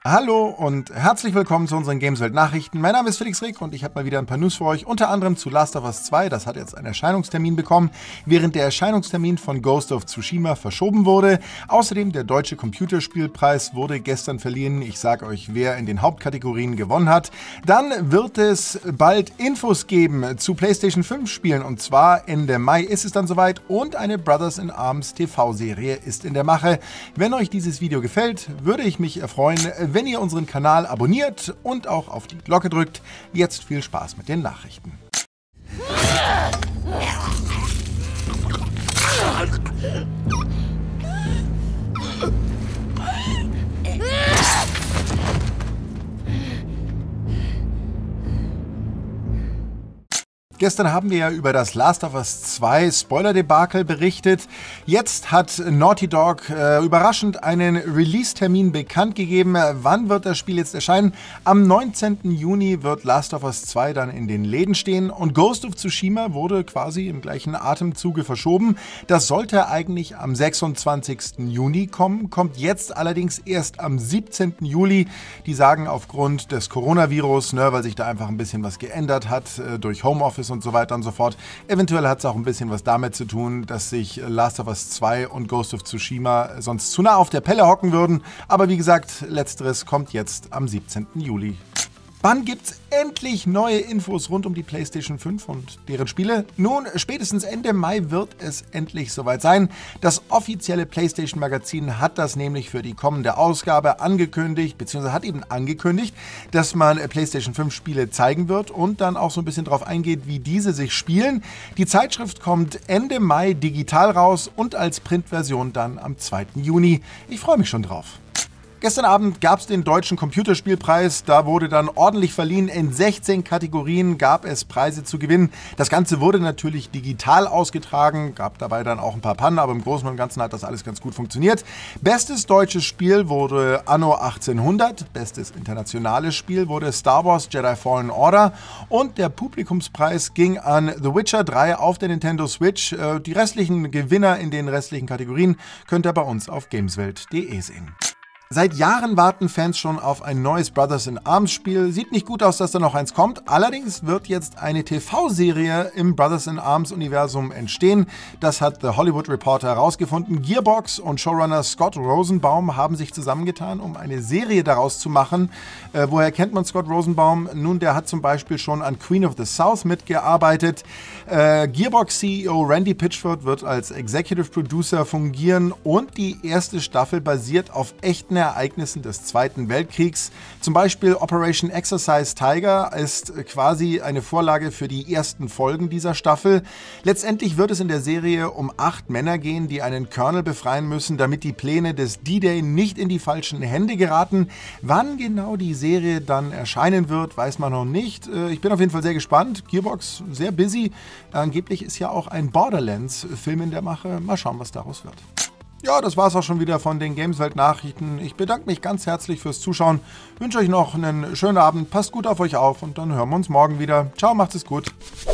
Hallo und herzlich willkommen zu unseren Gameswelt-Nachrichten. Mein Name ist Felix Rick und ich habe mal wieder ein paar News für euch, unter anderem zu Last of Us 2. Das hat jetzt einen Erscheinungstermin bekommen, während der Erscheinungstermin von Ghost of Tsushima verschoben wurde. Außerdem der Deutsche Computerspielpreis wurde gestern verliehen. Ich sage euch, wer in den Hauptkategorien gewonnen hat. Dann wird es bald Infos geben zu PlayStation 5 Spielen, und zwar Ende Mai ist es dann soweit, und eine Brothers in Arms TV-Serie ist in der Mache. Wenn euch dieses Video gefällt, würde ich mich erfreuen, wenn ihr unseren Kanal abonniert und auch auf die Glocke drückt. Jetzt viel Spaß mit den Nachrichten. Gestern haben wir ja über das Last of Us 2 Spoiler-Debakel berichtet. Jetzt hat Naughty Dog überraschend einen Release-Termin bekannt gegeben. Wann wird das Spiel jetzt erscheinen? Am 19. Juni wird Last of Us 2 dann in den Läden stehen, und Ghost of Tsushima wurde quasi im gleichen Atemzuge verschoben. Das sollte eigentlich am 26. Juni kommen, kommt jetzt allerdings erst am 17. Juli. Die sagen aufgrund des Coronavirus, weil sich da einfach ein bisschen was geändert hat durch Homeoffice und so weiter und so fort. Eventuell hat es auch ein bisschen was damit zu tun, dass sich Last of Us 2 und Ghost of Tsushima sonst zu nah auf der Pelle hocken würden. Aber wie gesagt, letzteres kommt jetzt am 17. Juli. Wann gibt's endlich neue Infos rund um die PlayStation 5 und deren Spiele? Nun, spätestens Ende Mai wird es endlich soweit sein. Das offizielle PlayStation-Magazin hat das nämlich für die kommende Ausgabe angekündigt, beziehungsweise hat eben angekündigt, dass man PlayStation 5 Spiele zeigen wird und dann auch so ein bisschen darauf eingeht, wie diese sich spielen. Die Zeitschrift kommt Ende Mai digital raus und als Printversion dann am 2. Juni. Ich freue mich schon drauf. Gestern Abend gab es den Deutschen Computerspielpreis, da wurde dann ordentlich verliehen. In 16 Kategorien gab es Preise zu gewinnen. Das Ganze wurde natürlich digital ausgetragen, gab dabei dann auch ein paar Pannen, aber im Großen und Ganzen hat das alles ganz gut funktioniert. Bestes deutsches Spiel wurde Anno 1800, bestes internationales Spiel wurde Star Wars Jedi Fallen Order, und der Publikumspreis ging an The Witcher 3 auf der Nintendo Switch. Die restlichen Gewinner in den restlichen Kategorien könnt ihr bei uns auf gameswelt.de sehen. Seit Jahren warten Fans schon auf ein neues Brothers in Arms Spiel. Sieht nicht gut aus, dass da noch eins kommt. Allerdings wird jetzt eine TV-Serie im Brothers in Arms Universum entstehen. Das hat The Hollywood Reporter herausgefunden. Gearbox und Showrunner Scott Rosenbaum haben sich zusammengetan, um eine Serie daraus zu machen. Woher kennt man Scott Rosenbaum? Nun, der hat zum Beispiel schon an Queen of the South mitgearbeitet. Gearbox-CEO Randy Pitchford wird als Executive Producer fungieren, und die erste Staffel basiert auf echten Ereignissen des Zweiten Weltkriegs. Zum Beispiel Operation Exercise Tiger ist quasi eine Vorlage für die ersten Folgen dieser Staffel. Letztendlich wird es in der Serie um 8 Männer gehen, die einen Colonel befreien müssen, damit die Pläne des D-Day nicht in die falschen Hände geraten. Wann genau die Serie dann erscheinen wird, weiß man noch nicht. Ich bin auf jeden Fall sehr gespannt. Gearbox sehr busy. Angeblich ist ja auch ein Borderlands-Film in der Mache. Mal schauen, was daraus wird. Ja, das war's auch schon wieder von den Gameswelt-Nachrichten. Ich bedanke mich ganz herzlich fürs Zuschauen, wünsche euch noch einen schönen Abend, passt gut auf euch auf, und dann hören wir uns morgen wieder. Ciao, macht es gut.